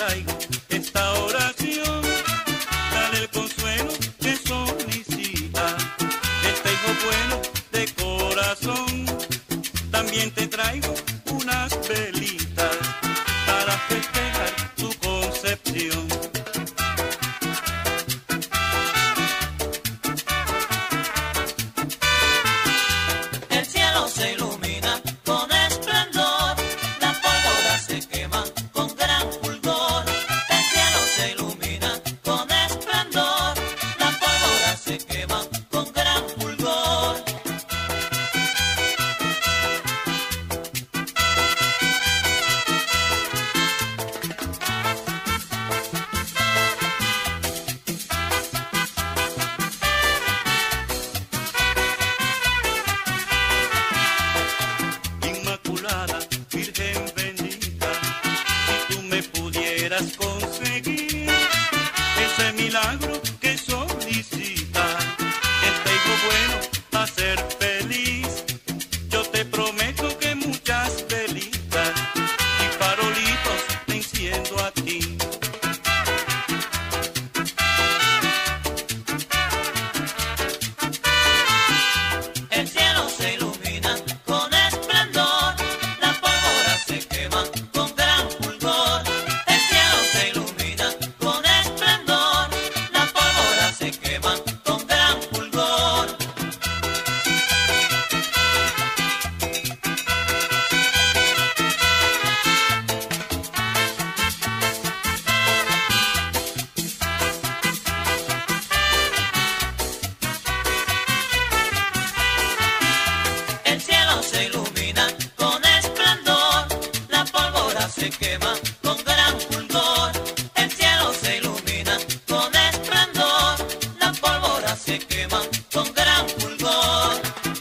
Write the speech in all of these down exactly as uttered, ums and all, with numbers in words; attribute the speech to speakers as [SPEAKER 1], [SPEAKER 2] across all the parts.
[SPEAKER 1] traigo esta oración, dale el consuelo que solicita este hijo bueno de corazón. También te traigo unas velitas para festejar tu concepción.
[SPEAKER 2] El cielo se ilumina con esplendor, la pólvora se quema con gran fulgor. El cielo se ilumina con esplendor, la pólvora se quema con gran fulgor.
[SPEAKER 1] Inmaculada, Virgen bendita, si tú me pudieras conseguir ese milagro que solicita este hijo bueno a ser feliz, yo te prometo que muchas velitas y farolitos te enciendo a ti.
[SPEAKER 2] El cielo se ilumina con esplendor, la pólvora se quema con gran fulgor. El cielo se ilumina con esplendor, la pólvora se quema con gran fulgor. El cielo se ilumina con esplendor, la pólvora se quema con gran fulgor. El cielo se ilumina con esplendor, la pólvora se quema con gran fulgor.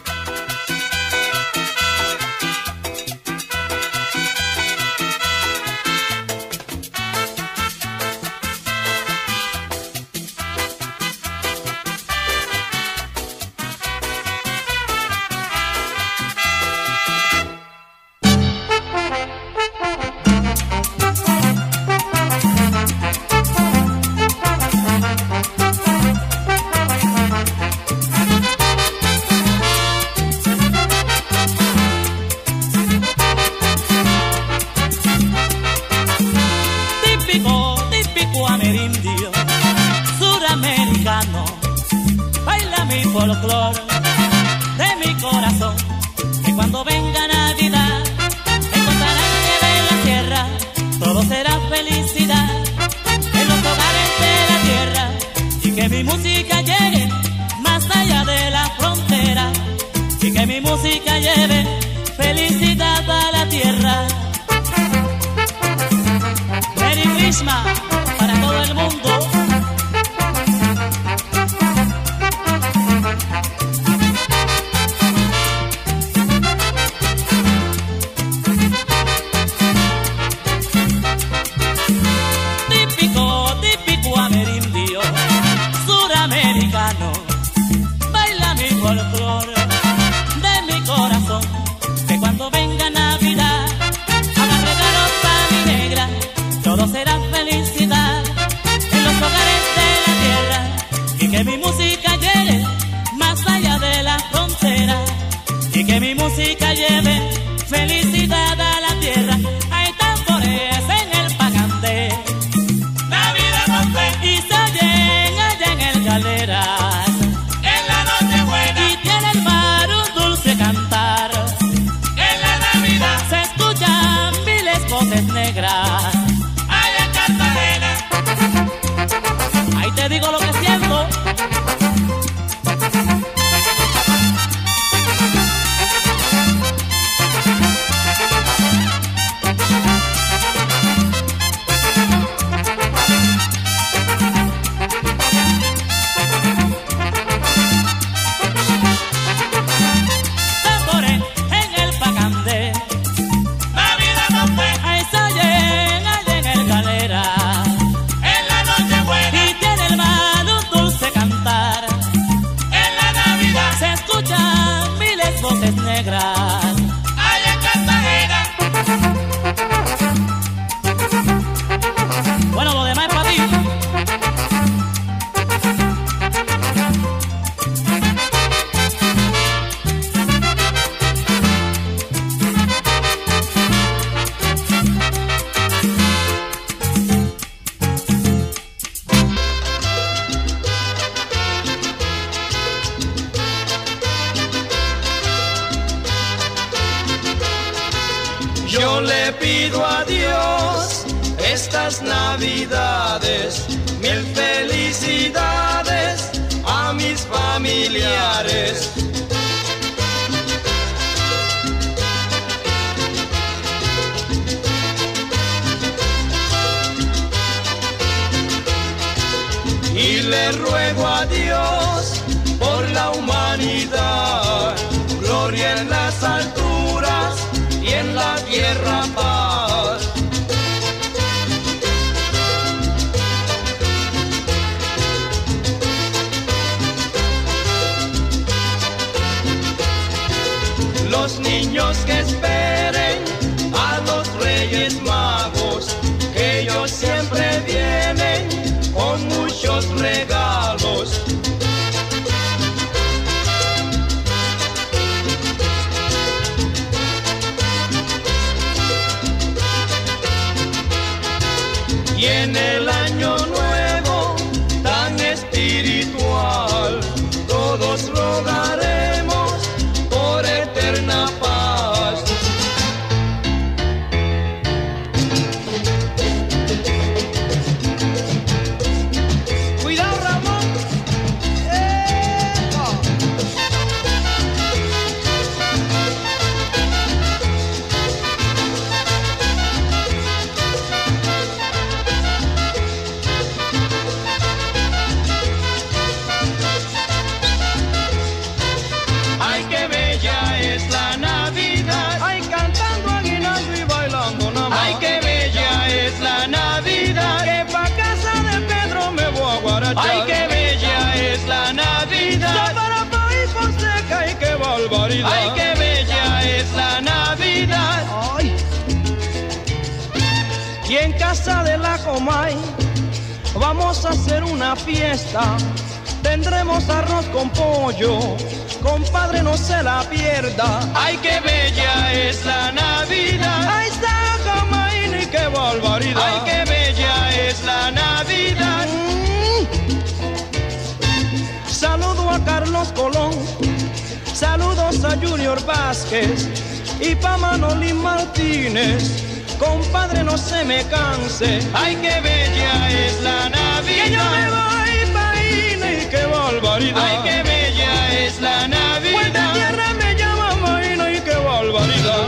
[SPEAKER 3] Típico, típico amerindio, suramericano, baila mi folclor de mi corazón, que cuando venga Navidad encontrarán nieve en la tierra, todo será felicidad en los hogares de la tierra, y que mi música llegue más allá de la frontera, y que mi música lleve felicidad a la tierra. Merry Christmas para todo el mundo. Típico, típico amerindio, suramericano, baila mi folclor de mi corazón,
[SPEAKER 4] Yo le pido a Dios estas navidades, mil felicidades a mis familiares. Y le ruego a Dios por la humanidad, gloria en las alturas y en la tierra paz. Los niños que esperen a los Reyes Magos, que ellos siempre vienen con muchos regalos. Y en el año nuevo tan espiritual, todos rogaremos por eterna paz. Cuidado, Ramón. ¡Epa! Ay, qué bella es la Navidad. Ay, cantando aguinaldo y bailando nada más. Ay, qué bella es la Navidad. Que pa' casa de Pedro me voy a guarachar. Ay, qué bella es la Navidad. Ya para país Fonseca, ay, qué barbaridad. Ay, qué bella es la Navidad. Ay. Y en casa de la Comay vamos a hacer una fiesta. Tendremos arroz con pollo, compadre, no se la pierda. Ay, qué bella es la Navidad. Ay, Sacamaini, qué barbaridad. Ay, qué bella es la Navidad. Mm. Saludo a Carlos Colón, saludos a Junior Vázquez y pa' Manolín Martínez. Compadre, no se me canse. Ay, qué bella es la Navidad. Que yo me voy pa' Ine, qué barbaridad. Ay, qué bella es la Navidad. Pues de tierra me llama Maína y qué barbaridad.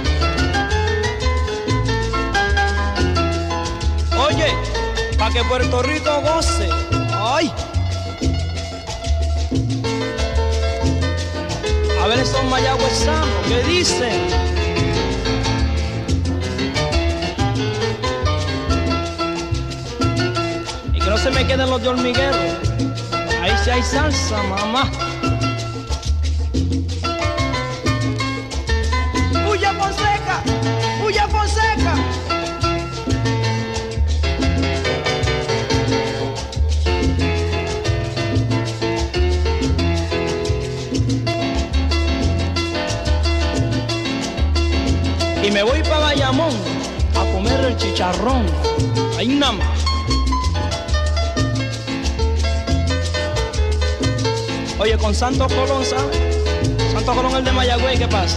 [SPEAKER 4] Oye, pa' que Puerto Rico goce. Ay. A ver estos mayagüezanos, ¿qué dicen? No se me queden los de hormiguero. Ahí sí hay salsa, mamá. ¡Bulla Fonseca! ¡Bulla Fonseca! Y me voy para Bayamón a comer el chicharrón. Ahí nada más. Oye, con Santos Colón, ¿sabes? Santos Colón, el de Mayagüey, ¿qué pasa?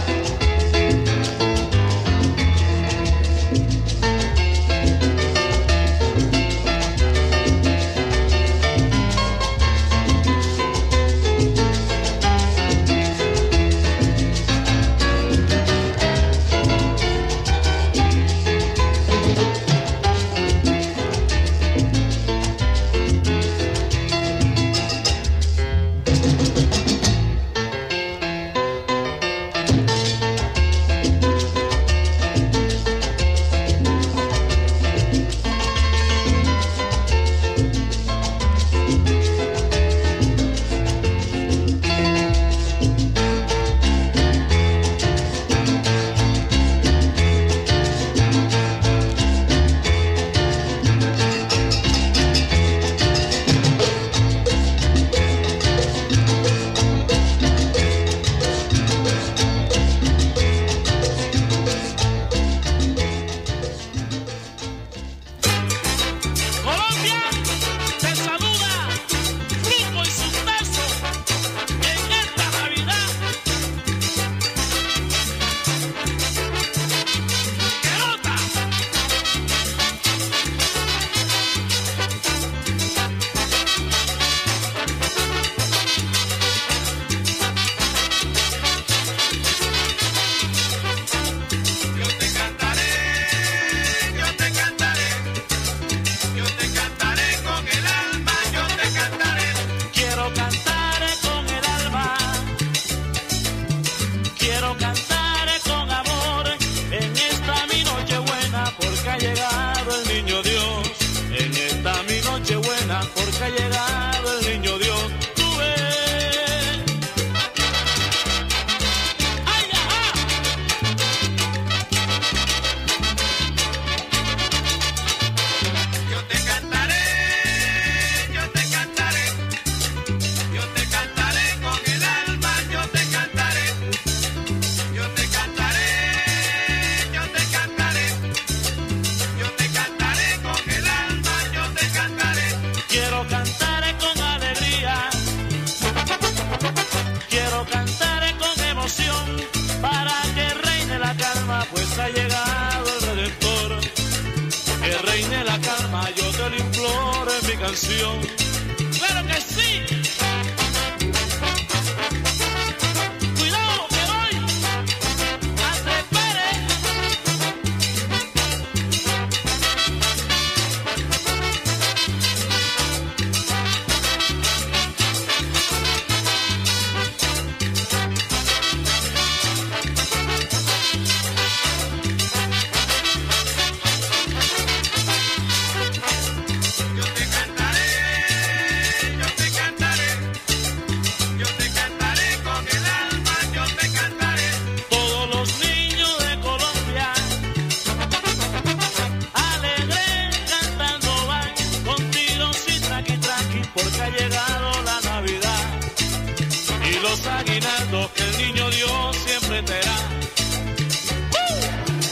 [SPEAKER 5] canción. ¡Claro que sí! ¡Cuidado, que voy! ¡Andrés Pérez! Los aguinaldos que el niño Dios siempre te da. ¡Uh!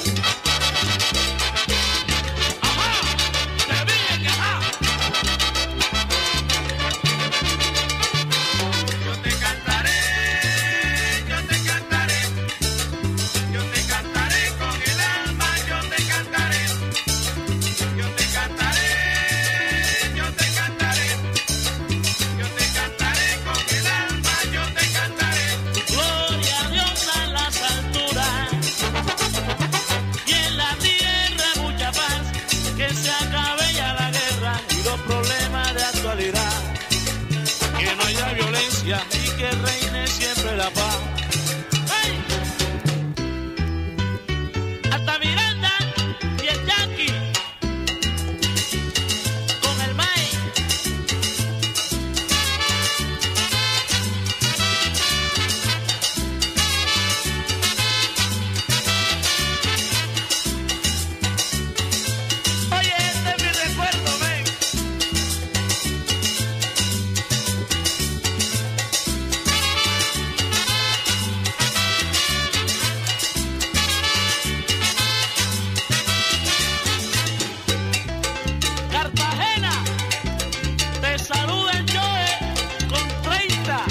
[SPEAKER 5] ¡Ajá! ¡Te dije que ajá! Yo te cantaré, yo te cantaré, yo te cantaré con el alma, yo te cantaré, yo te cantaré, yo te cantaré, yo te cantaré con el alma, yo te cantaré. Gloria a Dios en las alturas y en la tierra mucha paz, que se acabe ya la guerra y los problemas de actualidad, que no haya violencia y que reine siempre la paz. ¡Hey! Hasta Miranda y el Yankee con el Mike. Oye, este es mi recuerdo, ven. Cartagena, te saluda el Joe con treinta.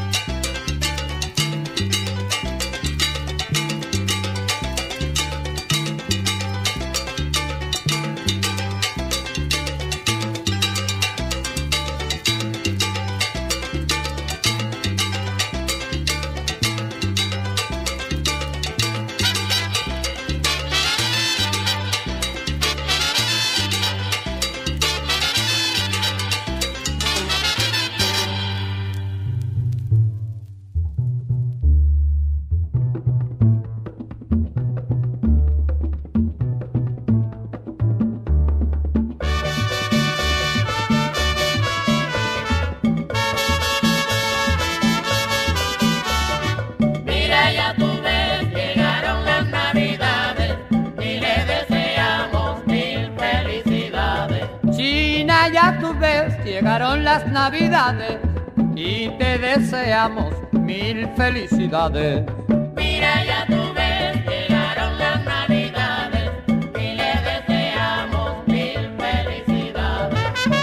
[SPEAKER 2] Mira, ya tú ves, llegaron las navidades y le deseamos mil felicidades.
[SPEAKER 6] China, ya tú ves, llegaron las navidades y te deseamos mil felicidades.
[SPEAKER 2] Mira, ya tú ves, llegaron las navidades y le deseamos mil felicidades.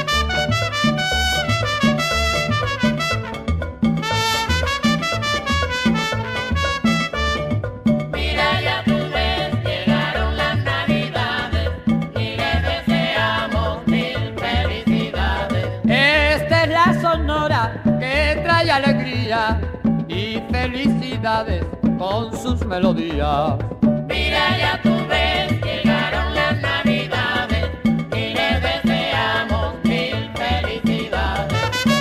[SPEAKER 2] Mira, ya tú ves, llegaron las navidades y le deseamos mil felicidades.
[SPEAKER 6] Esta es la sonora que trae alegría y felicidades con sus melodías.
[SPEAKER 2] Mira, ya tú ves, llegaron las navidades y le deseamos mil felicidades.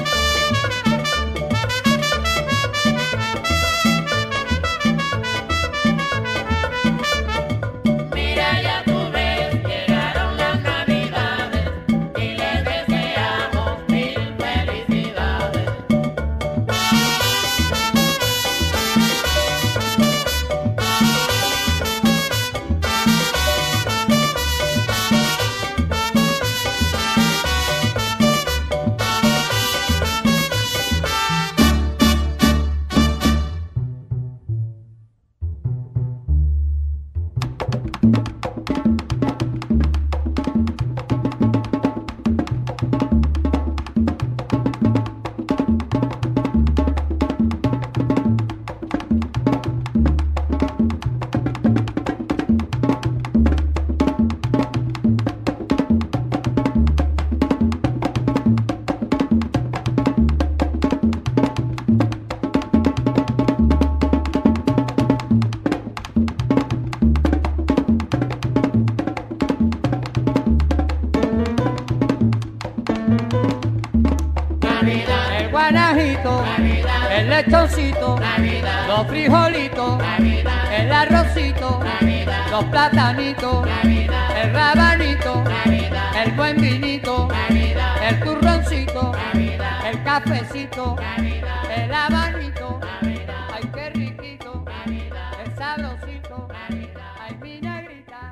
[SPEAKER 2] Mira, ya tú ves, llegaron las navidades y le deseamos mil felicidades.
[SPEAKER 6] lechoncito,
[SPEAKER 7] Navidad,
[SPEAKER 6] los frijolitos,
[SPEAKER 7] Navidad,
[SPEAKER 6] el arrocito,
[SPEAKER 7] Navidad,
[SPEAKER 6] los platanitos,
[SPEAKER 7] Navidad,
[SPEAKER 6] el rabanito,
[SPEAKER 7] Navidad,
[SPEAKER 6] el buen vinito,
[SPEAKER 7] Navidad,
[SPEAKER 6] el turroncito,
[SPEAKER 7] Navidad,
[SPEAKER 6] el cafecito,
[SPEAKER 7] Navidad,
[SPEAKER 6] el abanito,
[SPEAKER 7] Navidad,
[SPEAKER 6] ay qué riquito,
[SPEAKER 7] Navidad,
[SPEAKER 6] el sabrosito,
[SPEAKER 7] Navidad,
[SPEAKER 6] ay mi negrita.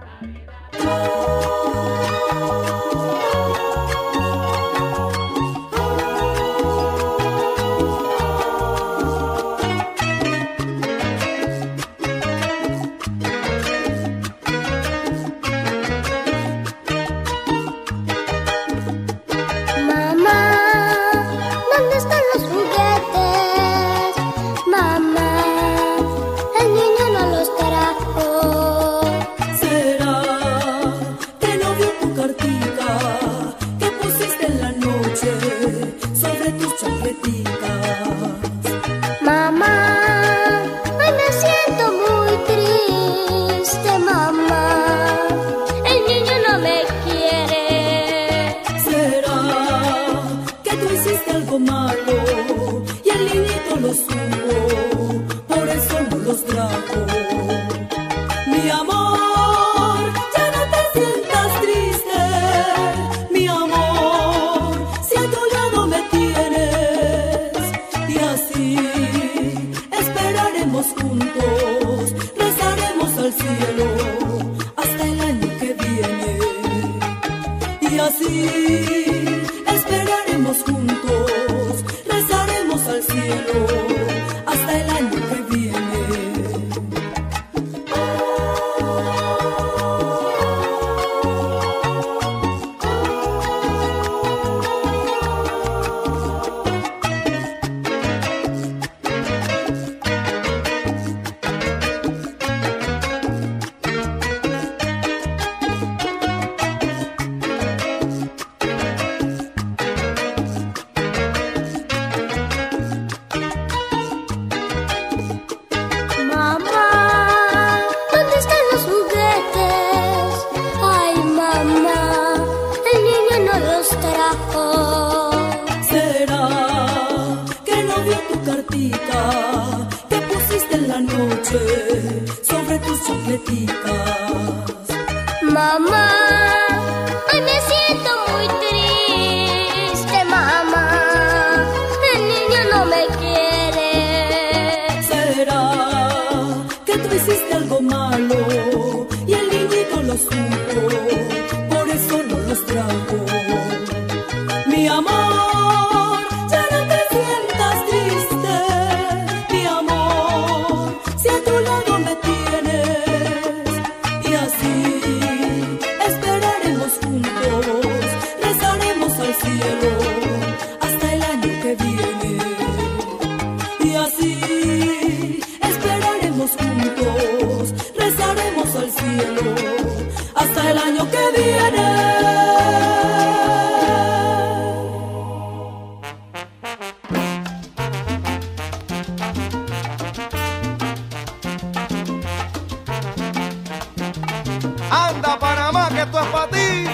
[SPEAKER 8] Anda Panamá, que esto es para ti.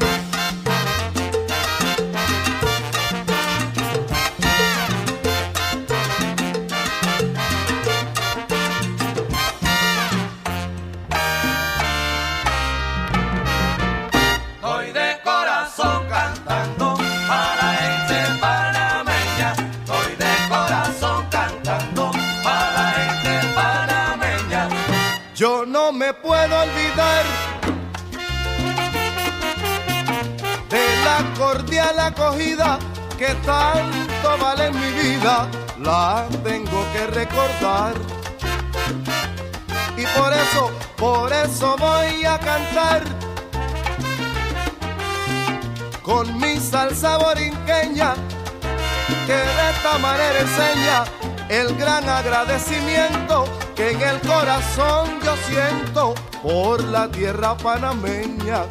[SPEAKER 1] Estoy de corazón cantando para gente panameña. Estoy de corazón cantando para gente panameña.
[SPEAKER 8] Yo no me puedo olvidar de la cordial acogida que tanto vale en mi vida. La tengo que recordar. Y por eso, por eso voy a cantar con mi salsa borinqueña, que de esta manera enseña el gran agradecimiento que en el corazón yo siento por la tierra panameña.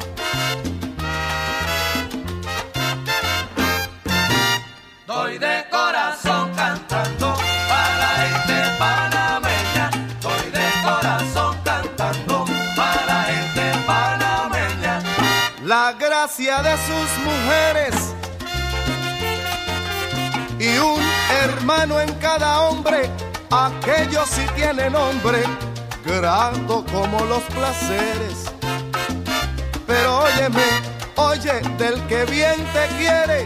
[SPEAKER 1] Estoy de corazón cantando para gente panameña. Estoy de corazón cantando para gente panameña.
[SPEAKER 8] La gracia de sus mujeres y un hermano en cada hombre, aquello sí tiene nombre, grato como los placeres. Pero óyeme, oye, del que bien te quiere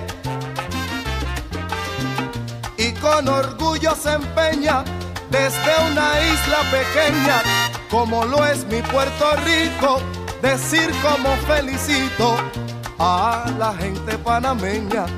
[SPEAKER 8] y con orgullo se empeña desde una isla pequeña, como lo es mi Puerto Rico, decir como felicito a la gente panameña.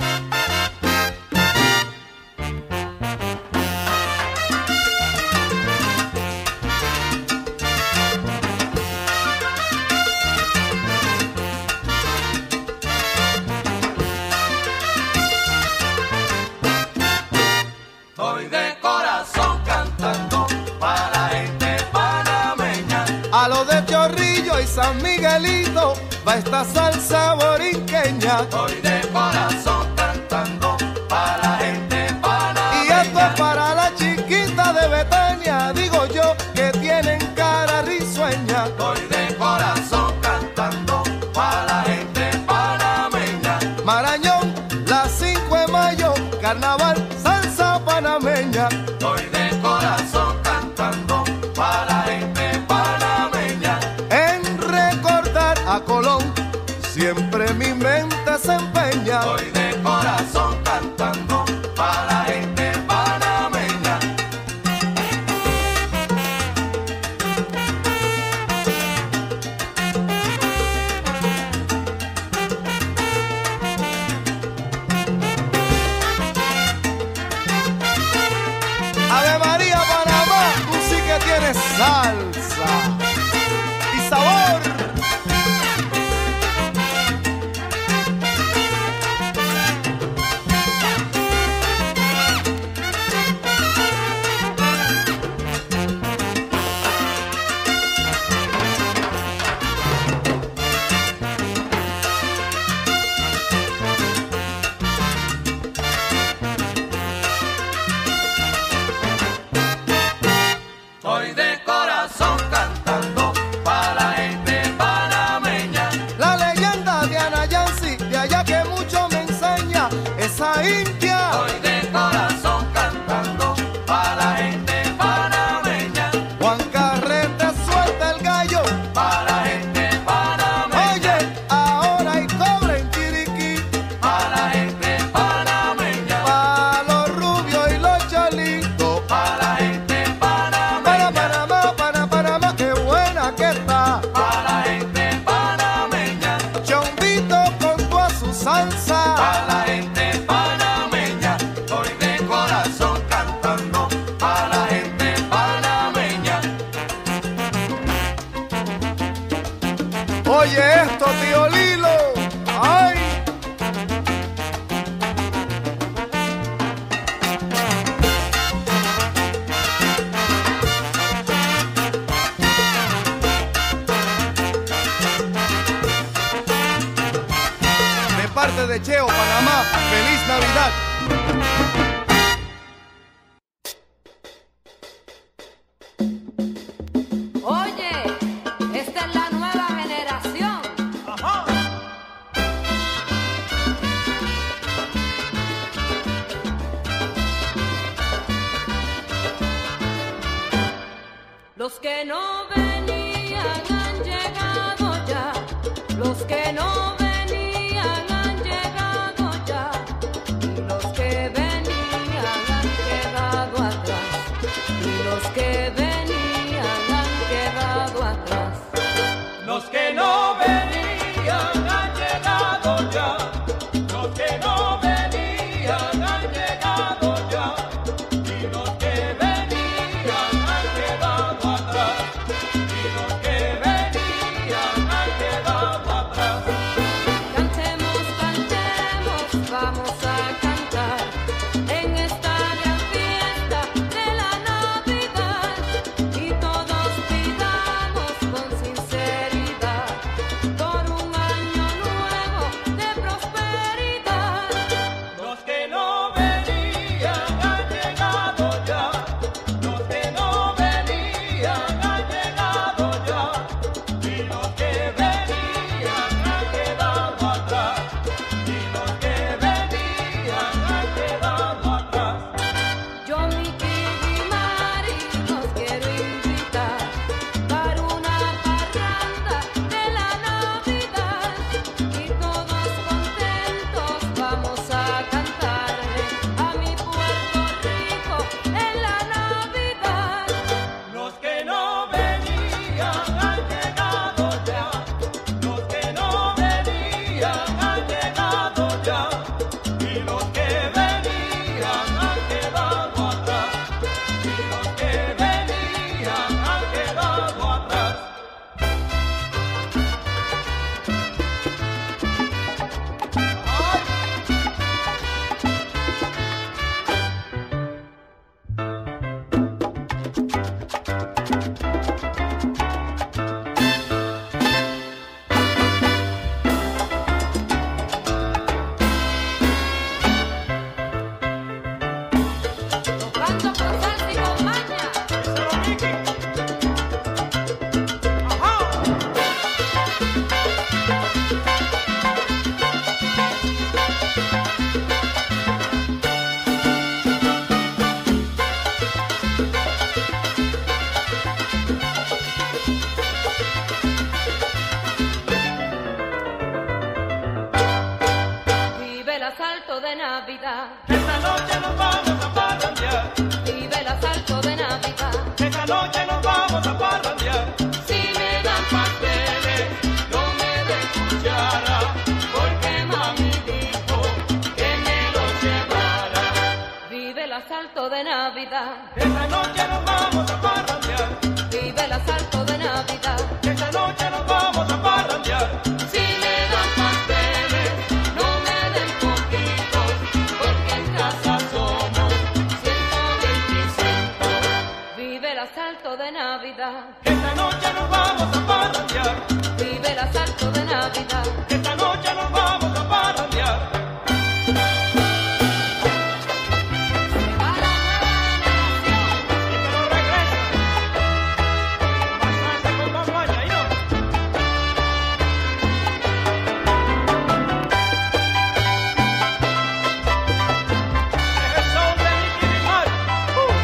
[SPEAKER 5] Estoy de corazón cantando para la gente panameña.
[SPEAKER 8] A lo de Chorrillo y San Miguelito va esta salsa borinqueña.
[SPEAKER 5] Estoy de corazón cantando para la gente panameña.
[SPEAKER 8] Y esto es para la chiquita de Betania, digo yo, que tienen cara risueña.
[SPEAKER 5] Estoy de corazón cantando para la gente panameña.
[SPEAKER 8] Marañón, la cinco de mayo, carnaval, salsa panameña.
[SPEAKER 5] Estoy de corazón cantando para la gente panameña.
[SPEAKER 8] En recordar a Colón, siempre mi mente se empeña.
[SPEAKER 5] Estoy de corazón cantando para la gente panameña.
[SPEAKER 8] Ave María, Panamá, tú sí que tienes salsa y sabor.
[SPEAKER 5] Estoy de corazón cantando para la gente panameña.
[SPEAKER 8] La leyenda de Ana Yancy, de allá que mucho me enseña, esa india.
[SPEAKER 5] Estoy de corazón cantando para la gente panameña.
[SPEAKER 8] Juan Carrete suelta el gallo.
[SPEAKER 5] Para la gente panameña.
[SPEAKER 8] Oye, ahora hay cobre en Chiriquí,
[SPEAKER 5] Para la gente panameña.
[SPEAKER 8] pa' los rubios y los chalitos.
[SPEAKER 5] Para la gente
[SPEAKER 8] Para
[SPEAKER 5] panameña.
[SPEAKER 8] Panamá, para Panamá, qué buena que está.
[SPEAKER 5] Para la gente panameña.
[SPEAKER 8] Chombito con toda su salsa.
[SPEAKER 5] Para la gente panameña. Estoy de corazón cantando para la gente panameña.
[SPEAKER 8] Oye esto, tío Lilo. Ay. De parte de Cheo, Panamá, feliz Navidad.
[SPEAKER 7] Oye, esta es la nueva generación. Los que no venían han llegado ya. Los que no venían han llegado ya. Y los que venían Navidad.
[SPEAKER 4] Esta noche nos vamos a parrandear.
[SPEAKER 7] Vive el asalto de Navidad.
[SPEAKER 4] Esta noche nos vamos a parrandear.
[SPEAKER 7] Si me dan pasteles, no me den cuchara, porque mami dijo que me los llevara. Vive el asalto de Navidad.
[SPEAKER 4] Esta noche nos vamos a parrandear.
[SPEAKER 7] Vive el asalto de Navidad.
[SPEAKER 4] Esta noche nos vamos a parrandear.
[SPEAKER 7] Si me dan pasteles, no me den poquitos, porque en casa somos ciento veinticinco. Vive el asalto de Navidad.
[SPEAKER 4] Esta noche nos vamos a parrandear.
[SPEAKER 7] Vive el asalto de Navidad.
[SPEAKER 4] Esta noche nos vamos a parrandear.
[SPEAKER 7] Se va la nación.
[SPEAKER 4] Y que no regresa. Más salsa con bomboña, ¿y no? Es el son de Nicky Bismarck. Uh.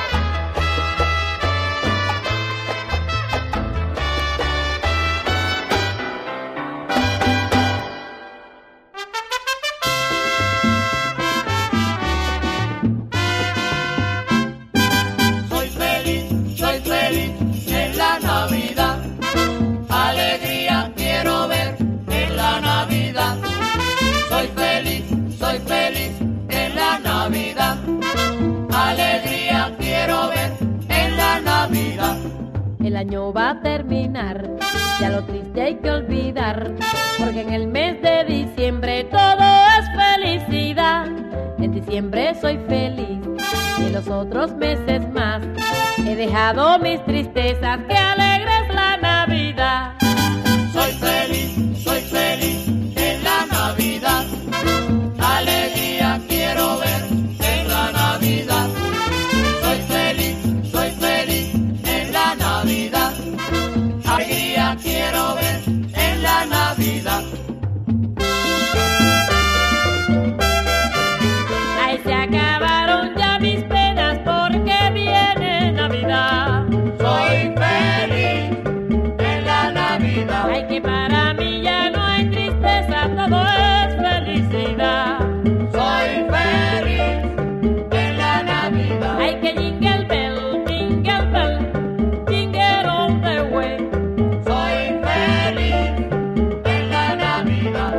[SPEAKER 6] Soy feliz, soy feliz en la Navidad. Alegría quiero ver en la Navidad. Soy feliz, soy feliz en la Navidad. Alegría quiero ver en la Navidad.
[SPEAKER 9] El año va a terminar, ya lo triste hay que olvidar, porque en el mes de diciembre todo es felicidad. En diciembre soy feliz y en los otros meses más he dejado mis tristezas, que alegre es la Navidad.
[SPEAKER 6] Soy feliz, soy feliz en la Navidad. Alegría quiero ver en la Navidad. Soy feliz, soy feliz en la Navidad. Alegría quiero ver en la Navidad.
[SPEAKER 9] Ay, se acabaron ya mis penas porque viene Navidad.
[SPEAKER 6] Soy feliz en la Navidad.
[SPEAKER 9] Ay, que para mí ya no hay tristeza, todo es felicidad.
[SPEAKER 6] Soy feliz en la Navidad.
[SPEAKER 9] Ay, que jingle bell, jingle bell, jingle all the way.
[SPEAKER 6] Soy feliz en la Navidad.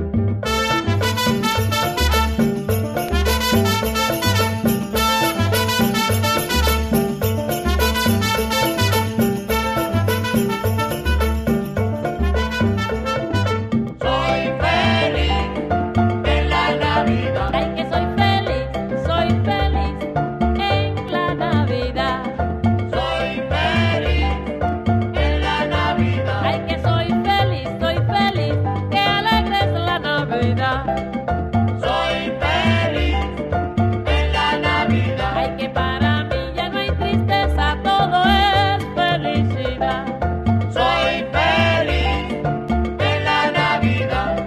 [SPEAKER 6] Soy feliz en la Navidad.
[SPEAKER 9] Ay, que soy feliz, soy feliz en la Navidad.
[SPEAKER 6] Soy feliz en la Navidad.
[SPEAKER 9] Ay, que soy feliz, soy feliz, que alegre es la Navidad.
[SPEAKER 6] Soy feliz en la Navidad.
[SPEAKER 9] Ay, que para mí ya no hay tristeza, todo es felicidad.
[SPEAKER 6] Soy feliz en la Navidad.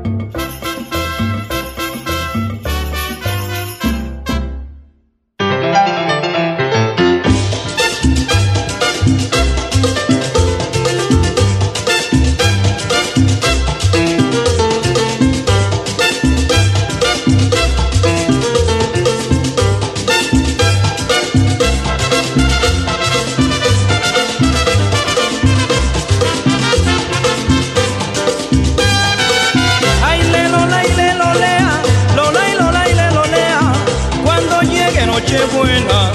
[SPEAKER 4] Ay, le lola y le lolea, lola y lola y le lolea. Cuando llegue Nochebuena,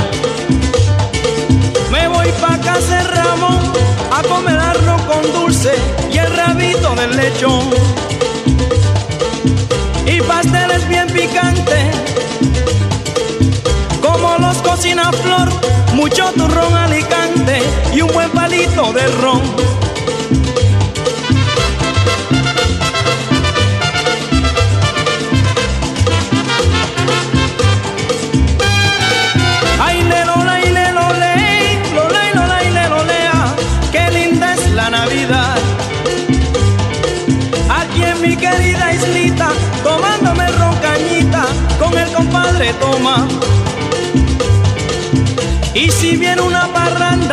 [SPEAKER 4] me voy pa' casa de Ramón a comer arroz con dulce y el rabito del lechón. Y pasteles bien picantes, como los cocina Flor, mucho turrón Alicante y un buen palito de ron. Ay, le lola y le lolé, lola y lola y le lolea, qué linda es la Navidad. Aquí en mi querida islita, tomándome roncañita con el compadre Toma. Y si viene una parranda,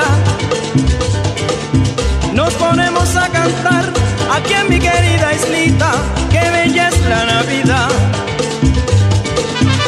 [SPEAKER 4] nos ponemos a cantar aquí en mi querida islita, qué bella es la Navidad.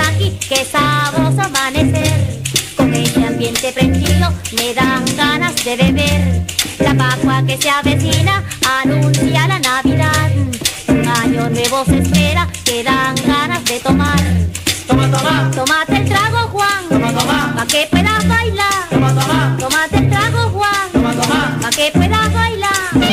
[SPEAKER 10] aquí, qué sabroso amanecer. Con este ambiente prendido me dan ganas de beber. La Pascua que se avecina anuncia la Navidad. Un año nuevo se espera, que dan ganas de tomar.
[SPEAKER 6] Toma, toma.
[SPEAKER 10] Tómate el trago, Juan.
[SPEAKER 6] Toma, toma.
[SPEAKER 10] Pa' que puedas bailar.
[SPEAKER 6] Toma, toma.
[SPEAKER 10] Tómate el trago, Juan.
[SPEAKER 6] Toma, toma.
[SPEAKER 10] Pa' que puedas bailar.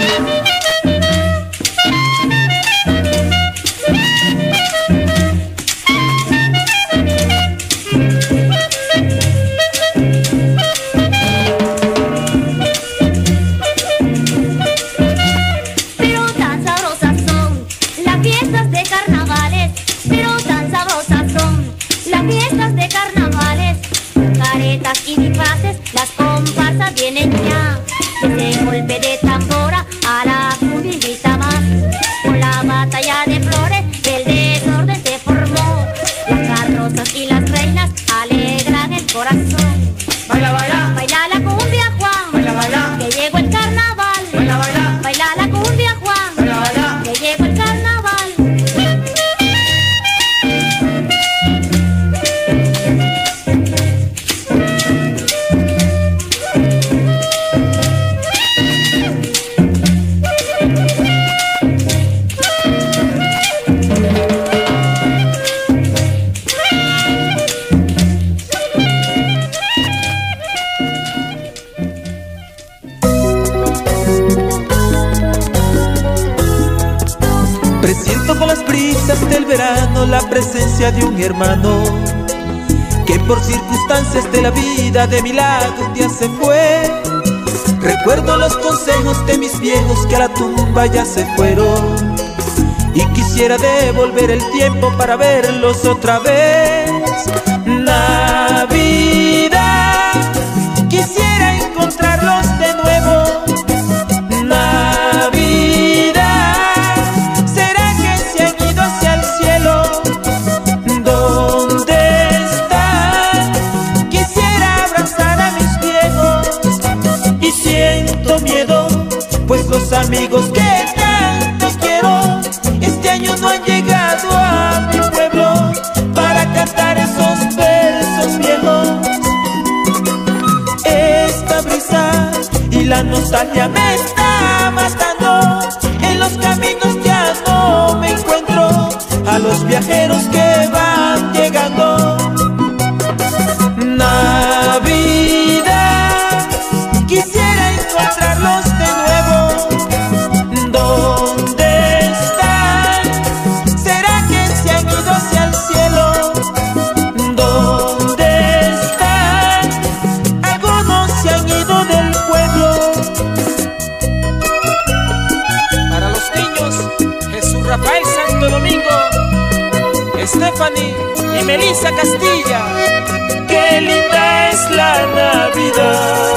[SPEAKER 10] Pero tan sabrosas son las fiestas de carnavales. Pero tan sabrosas son las fiestas de carnavales. Caretas y disfraces, las comparsas vienen ya. Desde golpe de tambora a la cumbimbita más. Con la batalla de flores el desorden se formó. Las carrozas y las reinas alegran el corazón.
[SPEAKER 6] Baila, baila.
[SPEAKER 10] Baila la cumbia, Juan.
[SPEAKER 6] Baila, baila.
[SPEAKER 10] Que llegó el carnaval.
[SPEAKER 6] Baila, baila.
[SPEAKER 10] Baila la cumbia, Juan.
[SPEAKER 6] Baila, baila.
[SPEAKER 10] Que llegó el carnaval.
[SPEAKER 11] Presiento con las brisas del verano la presencia de un hermano que por circunstancias de la vida de mi lado un día se fue. Recuerdo los consejos de mis viejos que a la tumba ya se fueron y quisiera devolver el tiempo para verlos otra vez. Navidad, quisiera encontrarlos de nuevo. Pues los amigos que tanto quiero este año no han llegado a mi pueblo para cantar esos versos viejos. Esta brisa y la nostalgia me está matando. En los caminos ya no me encuentro a los viajeros que van llegando. Navidad, quisiera encontrarlos de nuevo. ¿Dónde están? ¿Será que se han ido hacia el cielo? ¿Dónde están? Algunos se han ido del pueblo. Para los niños, Jesús Rafael Santo Domingo, Stephanie y Melissa Castilla. Qué linda es la Navidad.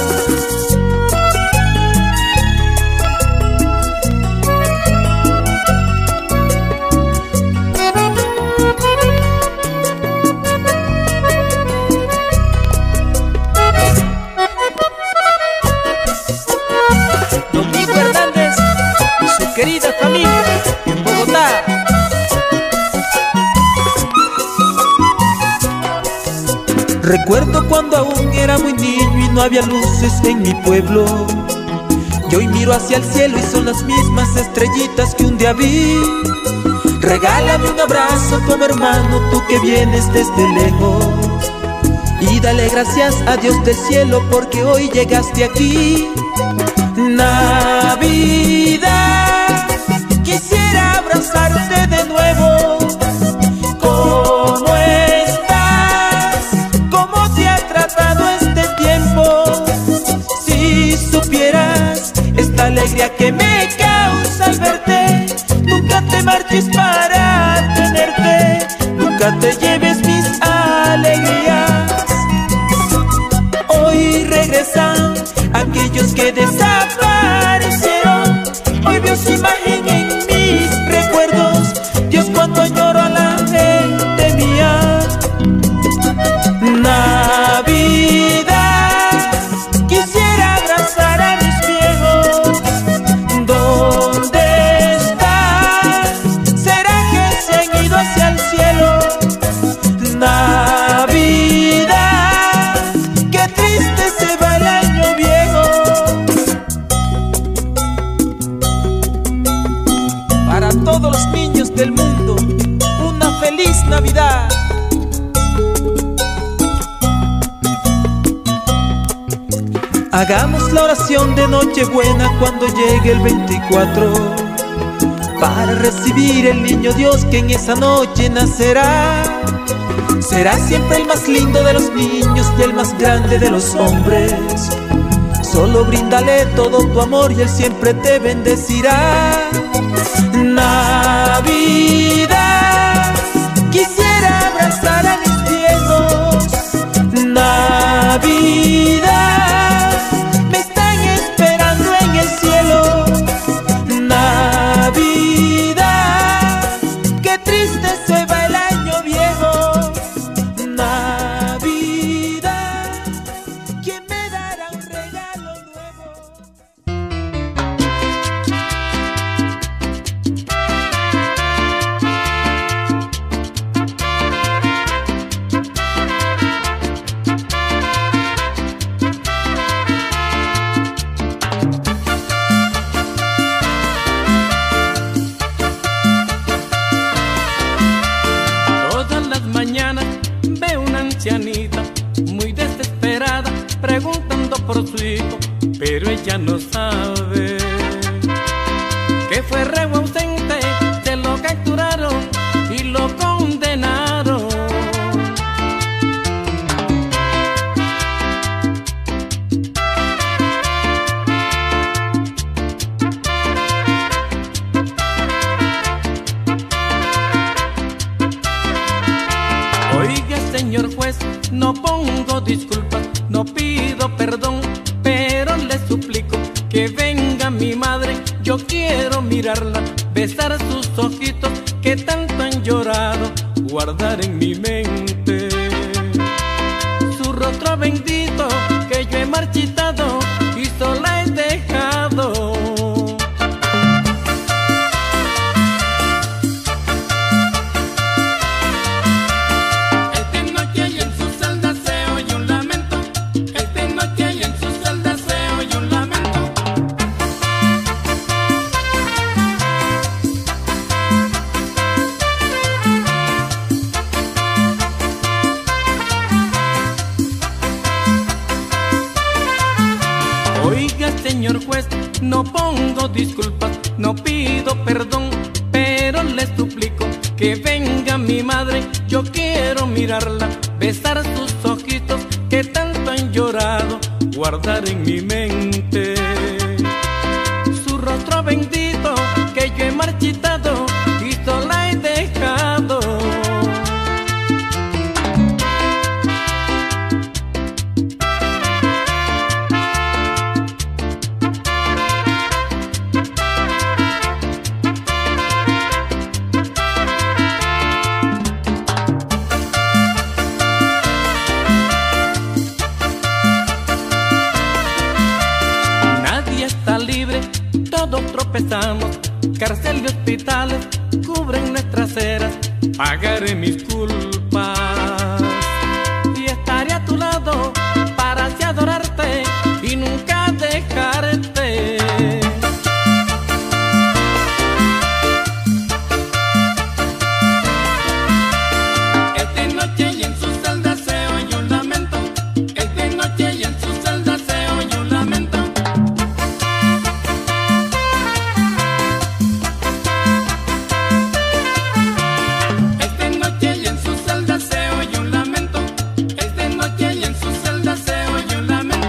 [SPEAKER 11] Domingo Hernández y su querida familia en Bogotá. Recuerdo cuando aún era muy niño y no había luces en mi pueblo. Yo hoy miro hacia el cielo y son las mismas estrellitas que un día vi. Regálame un abrazo como hermano, tú que vienes desde lejos, y dale gracias a Dios del cielo porque hoy llegaste aquí. Navidad, quisiera abrazarte de nuevo. ¿Cómo estás? ¿Cómo te ha tratado este tiempo? Si supieras esta alegría que me causa al verte, nunca te marches para tenerte, nunca te lleves mis alegrías. Hoy regresan aquellos que desaparecieron. Hoy veo su imagen en mis recuerdos. Dios, cuánto añoro a la gente mía. Navidad, quisiera abrazar a mis viejos. ¿Dónde están? ¿Será que se han ido hacia el cielo? Hagamos la oración de Nochebuena cuando llegue el veinticuatro, para recibir el niño Dios que en esa noche nacerá. Será siempre el más lindo de los niños y el más grande de los hombres. Solo bríndale todo tu amor y Él siempre te bendecirá. Navidad, quisiera abrazar a mis viejos. Navidad, me están esperando en el cielo. Navidad, qué triste se va el año viejo. Navidad, ¿quién me dará un regalo nuevo?
[SPEAKER 4] Todas las mañanas veo una ancianita muy desesperada preguntando por su hijo, pero ella no sabe que fue reo ausente, se lo capturaron y lo condenaron. Oiga, señor juez, no pongo disculpas, no pido perdón, pero le suplico que venga mi madre. Yo quiero mirarla, besar sus ojitos que tanto han llorado, guardar en mi mente su rostro bendito que yo he marchitado y sola he dejado. Esta noche y en su celda se oye un lamento. Esta noche y en su celda se oye un lamento. Oiga, señor juez, no pongo disculpas, no pido perdón, pero le suplico que venga mi madre. Yo quiero mirarla, besar sus ojitos que tanto han llorado, guardar en mi mente su rostro bendito que yo he marchitado y sola he dejado. Nadie está libre, todos tropezamos. Cárcel y hospitales cubren nuestras eras. Pagaré mis culpas y estaré a tu lado para así adorarte y nunca dejarte. Esta noche y en su celda se oye un lamento. Esta noche y en su celda se oye un lamento. Esta noche y en su celda se oye un lamento. Esta noche y en su celda se oye un lamento.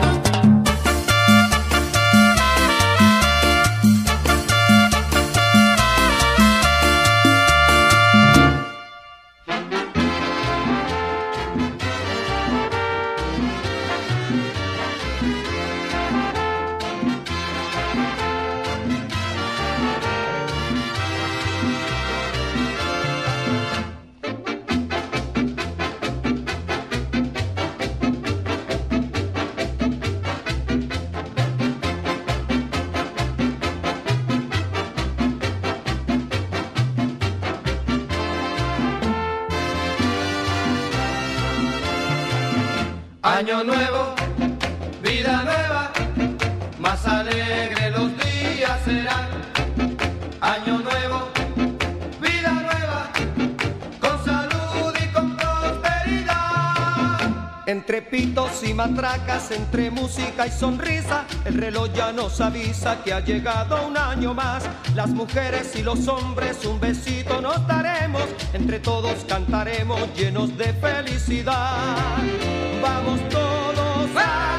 [SPEAKER 8] Año nuevo, vida nueva, más alegre los días serán. Año nuevo, vida nueva, con salud y con prosperidad.
[SPEAKER 4] Entre pitos y matracas, entre música y sonrisa, el reloj ya nos avisa que ha llegado un año más. Las mujeres y los hombres un besito nos daremos, entre todos cantaremos llenos de felicidad. Vamos todos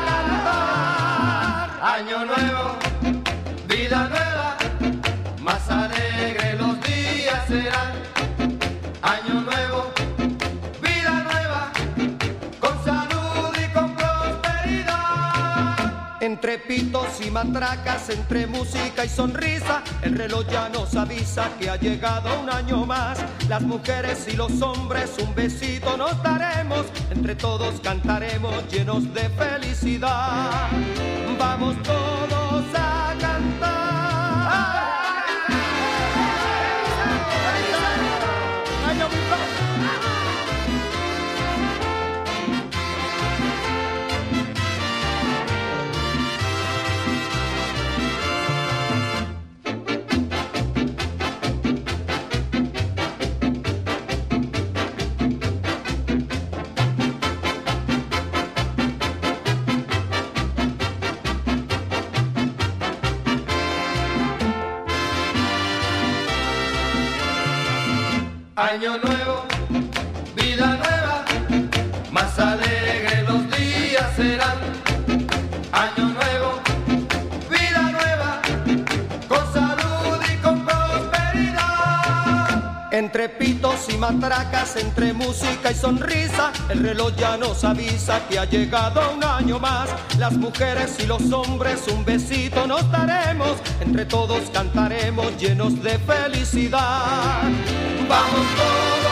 [SPEAKER 4] a cantar.
[SPEAKER 8] Año nuevo, vida nueva, más alegre los días serán. Año nuevo, vida nueva, con salud y con prosperidad.
[SPEAKER 4] Entre pitos y matracas, entre música y sonrisa, el reloj ya nos avisa que ha llegado un año más. Las mujeres y los hombres un besito nos daremos, entre todos cantaremos llenos de felicidad. Vamos todos a cantar.
[SPEAKER 8] Año nuevo, vida nueva, más alegre los días serán. Año nuevo, vida nueva, con salud y con prosperidad.
[SPEAKER 4] Entre pitos y matracas, entre música y sonrisa, el reloj ya nos avisa que ha llegado un año más. Las mujeres y los hombres un besito nos daremos, entre todos cantaremos llenos de felicidad.
[SPEAKER 8] Vamos todos